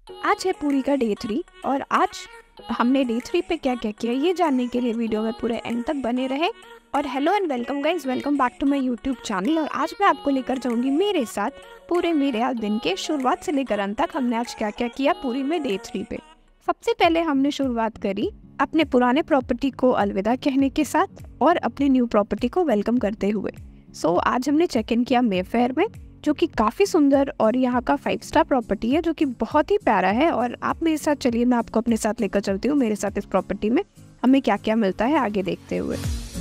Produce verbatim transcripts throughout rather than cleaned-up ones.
आज है पुरी का डे थ्री और आज हमने डे थ्री पे क्या क्या किया ये जानने के लिए वीडियो में पूरे एंड तक बने रहे। और hello and welcome guys, welcome back to my YouTube channel. और आज मैं आपको लेकर जाऊंगी मेरे साथ पूरे मेरे आज दिन के शुरुआत से लेकर अंत तक हमने आज क्या क्या किया पुरी में डे थ्री पे। सबसे पहले हमने शुरुआत करी अपने पुराने प्रॉपर्टी को अलविदा कहने के साथ और अपनी न्यू प्रॉपर्टी को वेलकम करते हुए। सो so, आज हमने चेक इन किया मेफेयर में, जो कि काफ़ी सुंदर और यहाँ का फाइव स्टार प्रॉपर्टी है, जो कि बहुत ही प्यारा है। और आप मेरे साथ चलिए, मैं आपको अपने साथ लेकर चलती हूँ मेरे साथ इस प्रॉपर्टी में हमें क्या क्या मिलता है आगे देखते हुए।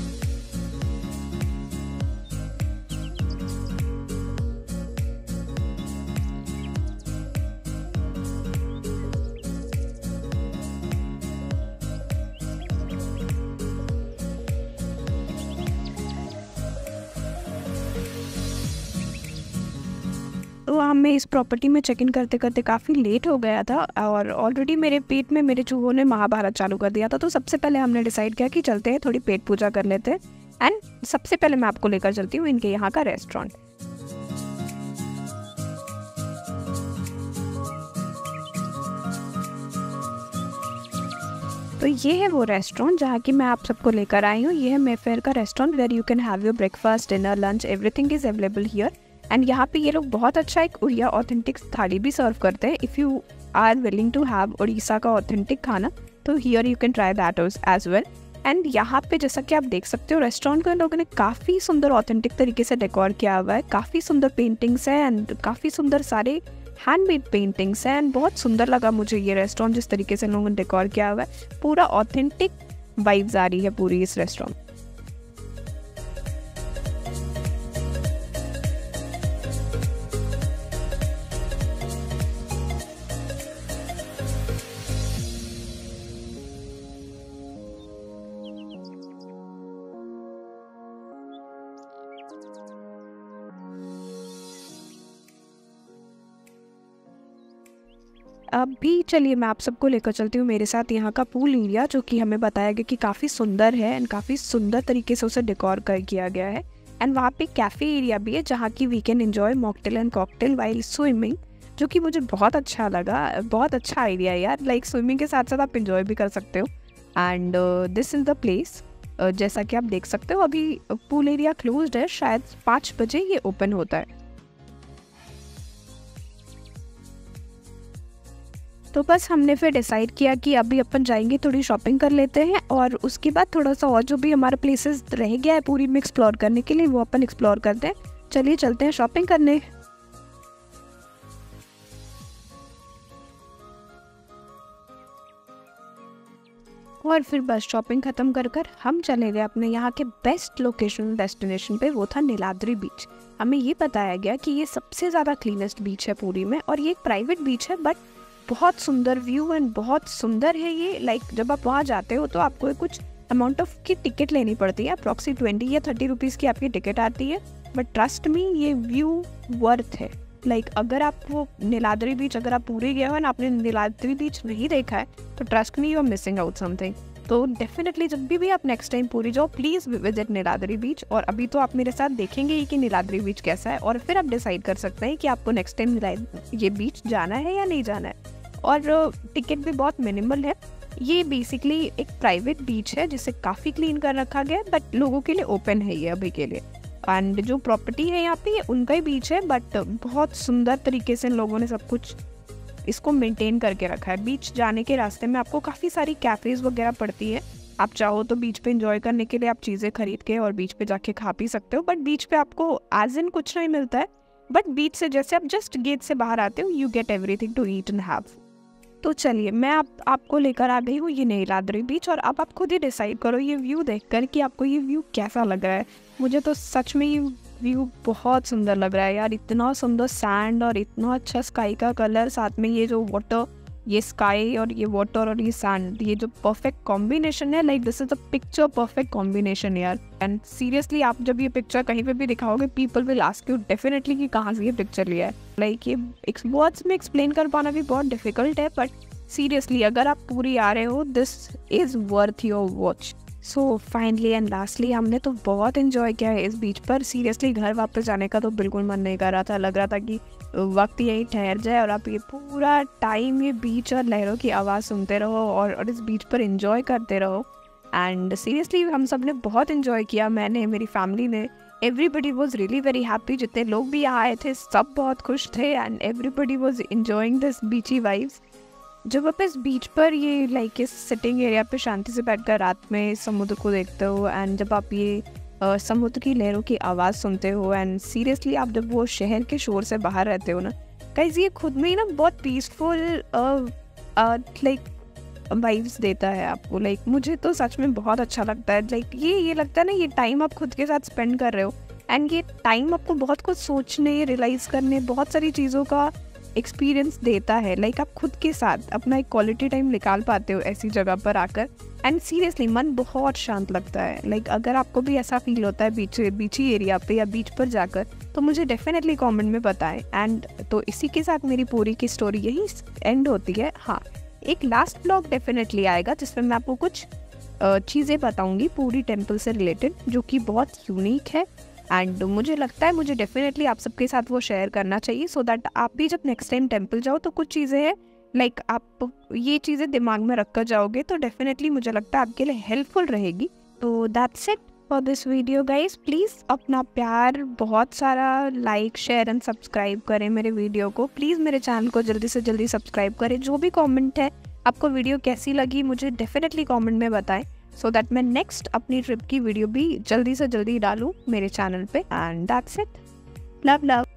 तो हमें इस प्रॉपर्टी में चेक इन करते करते काफ़ी लेट हो गया था और ऑलरेडी मेरे पेट में मेरे चूहों ने महाभारत चालू कर दिया था। तो सबसे पहले हमने डिसाइड किया कि चलते हैं थोड़ी पेट पूजा कर लेते हैं। एंड सबसे पहले मैं आपको लेकर चलती हूँ इनके यहाँ का रेस्टोरेंट। तो ये है वो रेस्टोरेंट जहाँ की मैं आप सबको लेकर आई हूँ। ये है मेफेयर का restaurant where you can have your breakfast, dinner, lunch, everything is available here. And यहाँ पे ये लोग बहुत अच्छा एक उड़िया ऑथेंटिक थाली भी सर्व करते हैं। If you are willing to have Orissa का ऑथेंटिक खाना तो here you can try that as well. And यहाँ पे जैसा कि आप देख सकते हो रेस्टोरेंट को इन लोगों ने काफ़ी सुंदर ऑथेंटिक तरीके से डेकोर किया हुआ है। काफ़ी सुंदर पेंटिंग्स है एंड काफ़ी सुंदर सारे हैंडमेड पेंटिंग्स हैं। एंड बहुत सुंदर लगा मुझे ये रेस्टोरेंट, जिस तरीके से इन लोगों ने डेकोर किया हुआ है। पूरा ऑथेंटिक वाइब्स आ रही है पूरी इस रेस्टोरेंट। अभी चलिए मैं आप सबको लेकर चलती हूँ मेरे साथ यहाँ का पूल एरिया, जो कि हमें बताया गया कि काफ़ी सुंदर है एंड काफ़ी सुंदर तरीके से उसे डेकोर कर किया गया है। एंड वहाँ पे कैफ़े एरिया भी है जहाँ की we can enjoy mocktail and cocktail while swimming, जो कि मुझे बहुत अच्छा लगा। बहुत अच्छा आइडिया है यार, लाइक स्विमिंग के साथ साथ आप इंजॉय भी कर सकते हो। And this is the place. जैसा कि आप देख सकते हो अभी पूल एरिया क्लोज्ड है, शायद पाँच बजे ये ओपन होता है। तो बस हमने फिर डिसाइड किया कि अभी अपन जाएंगे थोड़ी शॉपिंग कर लेते हैं और उसके बाद थोड़ा सा और जो भी हमारा प्लेसेस रह गया है पूरी में एक्सप्लोर करने के लिए वो अपन एक्सप्लोर करते हैं। चलिए चलते हैं शॉपिंग करने। और फिर बस शॉपिंग ख़त्म कर कर हम चले गए अपने यहाँ के बेस्ट लोकेशन डेस्टिनेशन पे, वो था नीलाद्री बीच। हमें ये बताया गया कि ये सबसे ज़्यादा क्लीनेस्ट बीच है पूरी में और ये एक प्राइवेट बीच है, बट बहुत सुंदर व्यू एंड बहुत सुंदर है ये। लाइक like, जब आप वहाँ जाते हो तो आपको कुछ अमाउंट ऑफ की टिकट लेनी पड़ती है, अप्रॉक्सी ट्वेंटी या थर्टी रुपीज़ की आपकी टिकट आती है। बट ट्रस्ट मी ये व्यू वर्थ है। लाइक like, अगर आप वो नीलाद्री बीच अगर आप पूरे गए हो ना, आपने नीलाद्री बीच नहीं देखा है तो trust me you are missing out something. तो डेफिनेटली जब भी भी आप नेक्स्ट टाइम पूरी जाओ प्लीज़ विजिट नीलाद्री बीच। और अभी तो आप मेरे साथ देखेंगे ही कि नीलाद्री बीच कैसा है और फिर आप डिसाइड कर सकते हैं कि आपको नेक्स्ट टाइम ये बीच जाना है या नहीं जाना है। और टिकट भी बहुत मिनिमल है। ये बेसिकली एक प्राइवेट बीच है जिसे काफ़ी क्लीन कर रखा गया है, बट लोगों के लिए ओपन है ये अभी के लिए। एंड जो प्रॉपर्टी है यहाँ पे ये उनका ही बीच है, बट बहुत सुंदर तरीके से इन लोगों ने सब कुछ इसको मेंटेन करके रखा है। बीच जाने के रास्ते में आपको काफ़ी सारी कैफ़ेज़ वगैरह पड़ती है। आप चाहो तो बीच पे एंजॉय करने के लिए आप चीज़ें खरीद के और बीच पे जाके खा पी सकते हो, बट बीच पे आपको एज इन कुछ नहीं मिलता है। बट बीच से जैसे आप जस्ट गेट से बाहर आते हो you get everything to eat and have. तो चलिए मैं आप आपको लेकर आ गई हूँ ये नीलाद्री बीच और अब आप खुद ही डिसाइड करो ये व्यू देखकर कि आपको ये व्यू कैसा लग रहा है। मुझे तो सच में ये व्यू बहुत सुंदर लग रहा है यार। इतना सुंदर सैंड और इतना अच्छा स्काई का कलर, साथ में ये जो वाटर, ये स्काई और ये वाटर और ये सैंड, ये जो परफेक्ट कॉम्बिनेशन है, like this is the picture perfect combination यार। एंड सीरियसली आप जब ये पिक्चर कहीं पे भी दिखाओगे people will ask you definitely कि कहाँ से ये पिक्चर लिया है। लाइक like, ये वर्ड्स में एक्सप्लेन कर पाना भी बहुत डिफिकल्ट है, बट सीरियसली अगर आप पूरी आ रहे हो this is worth your watch. So finally and lastly हमने तो बहुत इन्जॉय किया है इस बीच पर। सीरियसली घर वापस जाने का तो बिल्कुल मन नहीं कर रहा था। लग रहा था कि वक्त यहीं ठहर जाए और आप ये पूरा टाइम ये बीच और लहरों की आवाज़ सुनते रहो और, और इस बीच पर इंजॉय करते रहो। एंड सीरियसली हम सब ने बहुत इंजॉय किया, मैंने, मेरी फैमिली ने, everybody was really very happy. जितने लोग भी यहाँ आए थे सब बहुत खुश थे and everybody was enjoying this beachy vibes. जब आप इस बीच पर ये लाइक इस सिटिंग एरिया पे शांति से बैठकर रात में समुद्र को देखते हो एंड जब आप ये uh, समुद्र की लहरों की आवाज़ सुनते हो एंड सीरियसली आप जब वो शहर के शोर से बाहर रहते हो ना गाइस, ये खुद में ही ना बहुत पीसफुल लाइक वाइब्स देता है आपको। लाइक like, मुझे तो सच में बहुत अच्छा लगता है। लाइक like, ये ये लगता है ना, ये टाइम आप खुद के साथ स्पेंड कर रहे हो एंड ये टाइम आपको बहुत कुछ सोचने, रियलाइज करने, बहुत सारी चीज़ों का एक्सपीरियंस देता है। लाइक like, आप खुद के साथ अपना एक क्वालिटी टाइम निकाल पाते हो ऐसी जगह पर आकर एंड सीरियसली मन बहुत शांत लगता है। लाइक like, अगर आपको भी ऐसा फील होता है बीच बीची एरिया पे या बीच पर जाकर तो मुझे डेफिनेटली कमेंट में बताएं। एंड तो इसी के साथ मेरी पूरी की स्टोरी यही एंड होती है। हाँ, एक लास्ट ब्लॉग डेफिनेटली आएगा जिसमें मैं आपको कुछ चीज़ें बताऊंगी पूरी टेम्पल से रिलेटेड जो कि बहुत यूनिक है एंड मुझे लगता है मुझे डेफिनेटली आप सबके साथ वो शेयर करना चाहिए सो दैट आप भी जब नेक्स्ट टाइम टेम्पल जाओ तो कुछ चीज़ें हैं लाइक like, आप ये चीज़ें दिमाग में रख कर जाओगे तो डेफिनेटली मुझे लगता है आपके लिए हेल्पफुल रहेगी। तो that's it for this video guys. Please अपना प्यार बहुत सारा लाइक, शेयर एंड सब्सक्राइब करें मेरे वीडियो को। प्लीज़ मेरे चैनल को जल्दी से जल्दी सब्सक्राइब करें। जो भी कमेंट है, आपको वीडियो कैसी लगी मुझे डेफिनेटली कमेंट में बताएं सो दैट मैं नेक्स्ट अपनी ट्रिप की वीडियो भी जल्दी से जल्दी डालूँ मेरे चैनल पे। And that's it, love love.